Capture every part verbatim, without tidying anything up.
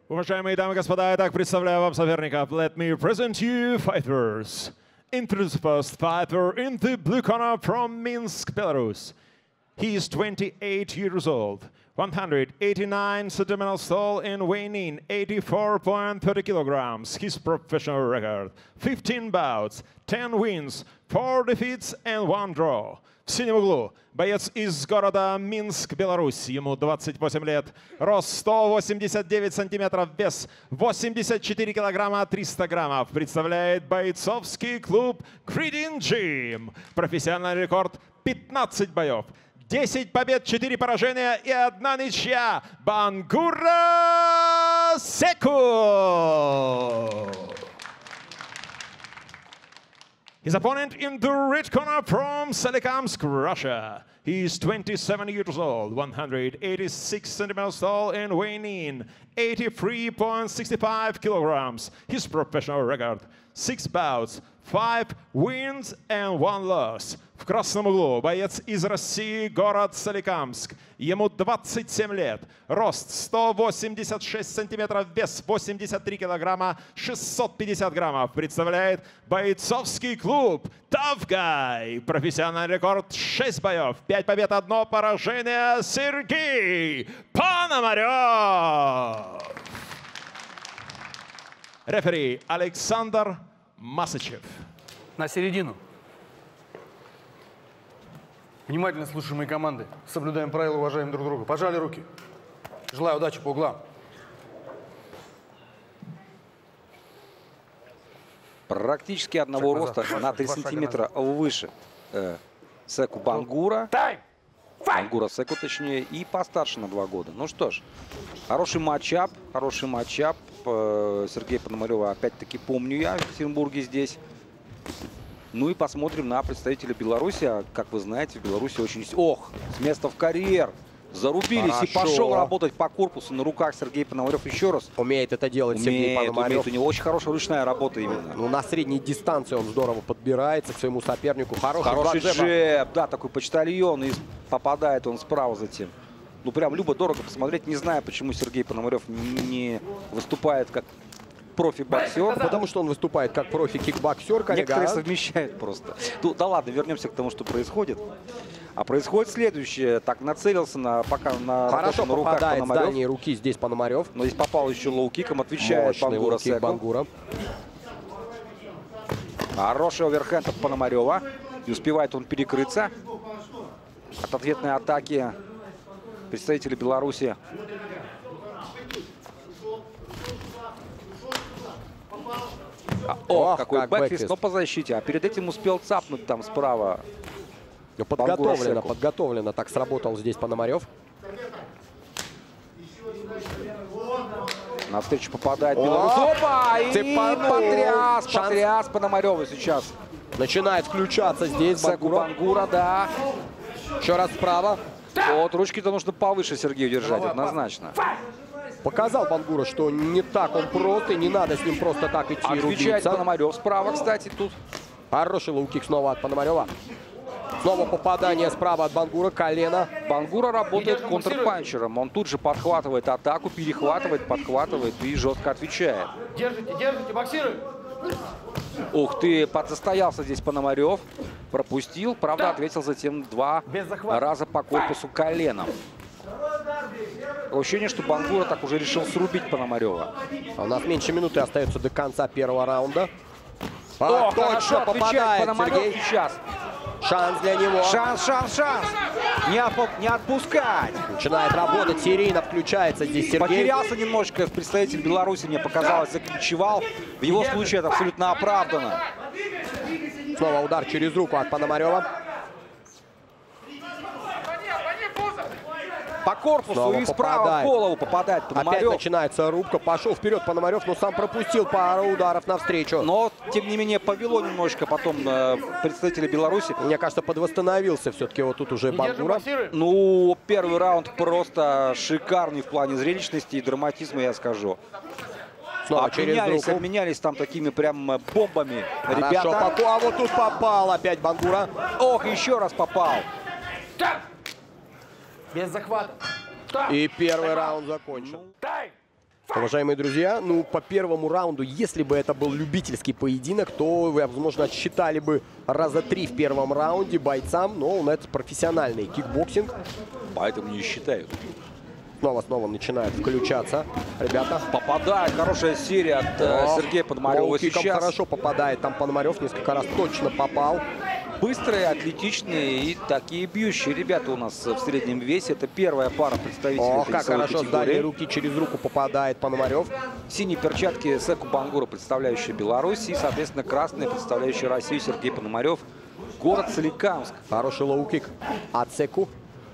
Уважаемые дамы и господа, я так представляю вам соперников. Let me present you fighters. Introduce the first fighter in the blue corner from Minsk, Belarus. He is twenty-eight years old, one hundred eighty-nine centimeters tall and weighing in eighty-four point three kilograms. His professional record: fifteen bouts, ten wins, four defeats and one draw. В синем углу боец из города Минск, Беларусь. Ему двадцать восемь лет, рост сто восемьдесят девять сантиметров, вес восемьдесят четыре килограмма триста граммов. Представляет бойцовский клуб Creedin Gym. Профессиональный рекорд пятнадцать боев, десять побед, четыре поражения и одна ничья. Бангура Секу. His opponent in the red corner from Solikamsk, Russia. He is twenty-seven years old, one hundred eighty-six centimeters tall and weighing in eighty-three point six five kilograms. His professional record: six bouts, five wins and one loss. В красном углу боец из России, город Соликамск. Ему двадцать семь лет, рост сто восемьдесят шесть сантиметров, вес восемьдесят три килограмма, шестьсот пятьдесят граммов. Представляет бойцовский клуб Tough Guy. Профессиональный рекорд: шесть боев, пять побед, одно поражение. Сергей Пономарев. Рефери Александр Масычев. На середину. Внимательно слушаем мои команды. Соблюдаем правила, уважаем друг друга. Пожали руки. Желаю удачи по углам. Практически одного роста на три сантиметра выше э, Секу Бангура. Бангура Секу, точнее, и постарше на два года. Ну что ж, хороший матчап, хороший матчап. Э, Сергея Пономарева опять-таки помню я в Екатеринбурге здесь. Ну и посмотрим на представителя Беларуси. А, как вы знаете, в Беларуси очень... Ох, с места в карьер. Зарубились. Хорошо. И пошел работать по корпусу. На руках Сергей Пономарев еще раз. Умеет это делать умеет, Сергей Пономарев. Умеет. У него очень хорошая ручная работа именно. Ну, на средней дистанции он здорово подбирается к своему сопернику. Хороший, хороший джеб. Да, такой почтальон. И попадает он справа затем. Ну, прям любо-дорого посмотреть. Не знаю, почему Сергей Пономарев не выступает как профи-боксер. Потому что он выступает как профи-кикбоксер, коллега. Некоторые совмещают просто. Ну, да ладно, вернемся к тому, что происходит. А происходит следующее. Так, нацелился на, пока на, Хорошо на руках попадает Пономарев. с дальней руки здесь Пономарев. Но здесь попал еще лоу-киком. Отвечает Бангура Секу. Бангура. Хороший оверхенд от Пономарева. И успевает он перекрыться от ответной атаки представителей Беларуси. А, о, Ох, какой как бэкфист, но по защите. А перед этим успел цапнуть там справа. Ну, подготовлено, подготовлено. Так сработал здесь Пономарев. Навстречу попадает Беларусь. Опа! И потряс, Шанс. потряс Пономарева сейчас. Начинает включаться здесь Бангура. Бангура, да. Еще раз справа. Вот, ручки-то нужно повыше Сергею держать, однозначно. Показал Бангура, что не так он прост, и не надо с ним просто так идти и рубиться. Отвечает Пономарев справа, кстати, тут. Хороший лоу-кик снова от Пономарева. Снова попадание справа от Бангура, колено. Бангура работает контрпанчером. Он тут же подхватывает атаку, перехватывает, подхватывает и жестко отвечает. Держите, держите, боксируй. Ух ты, подсостоялся здесь Пономарев. Пропустил, правда, ответил затем два раза по корпусу коленом. Ощущение, что Бангура так уже решил срубить Пономарева. А у нас меньше минуты остается до конца первого раунда. А, О, точно попадает Пономарев сейчас. Шанс для него. Шанс, шанс, шанс. Не, оп не отпускать. Начинает работать, серийно включается здесь Сергей. Потерялся немножечко представитель Беларуси, мне показалось, заключевал. В его случае это абсолютно оправдано. Снова удар через руку от Пономарева. По корпусу снова и справа попадает. В голову попадает Пономарев. Опять начинается рубка. Пошел вперед Пономарев, но сам пропустил пару ударов навстречу. Но, тем не менее, повело немножечко потом э, представителя Беларуси. Мне кажется, подвосстановился все-таки вот тут уже Бангура. Ну, первый раунд просто шикарный в плане зрелищности и драматизма, я скажу. Снова обменялись, через руку. обменялись там такими прям бомбами. Хорошо, ребята. А вот тут попал опять Бангура. Ох, еще раз попал. Без захвата. И первый раунд закончен. Уважаемые друзья, ну, по первому раунду, если бы это был любительский поединок, то вы, возможно, отсчитали бы раза три в первом раунде бойцам, но ну, это профессиональный кикбоксинг. Поэтому не считают. Снова-снова начинает включаться, ребята. Попадает, хорошая серия от э, Сергея Пономарева сейчас. Хорошо попадает, там Пономарев несколько раз точно попал. Быстрые, атлетичные и такие бьющие ребята у нас в среднем весе. Это первая пара представителей О, этой как весовой хорошо с категории. дальней руки через руку попадает Пономарев. Синие перчатки Секу Бангура, представляющие Беларусь, и, соответственно, красные, представляющие Россию, Сергей Пономарев, город Соликамск. Хороший лоу-кик от Секу.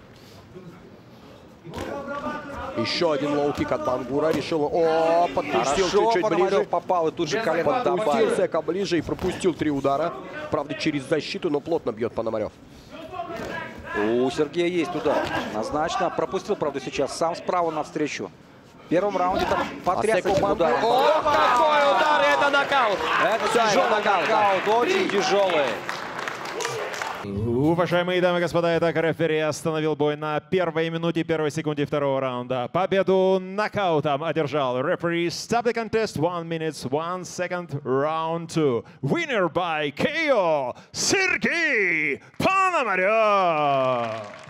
Еще один лоу-кик от Бангура. Решил, о, подпустил чуть-чуть ближе. Попал и тут же колено Подпустил добавил. Сека ближе и пропустил три удара. Правда, через защиту, но плотно бьет Пономарев. У Сергея есть удар. Однозначно. Пропустил, правда, сейчас сам справа навстречу. В первом раунде там потряс этим ударом. О, какой удар! Это нокаут! Это Все, тяжелый это нокаут, нокаут, да. очень тяжелый. Уважаемые дамы и господа, итак, рефери остановил бой на первой минуте, первой секунде второго раунда. Победу нокаутом одержал рефери. Stop the contest, one minute, one second, round two. Winner by K O, Сергей Пономарев.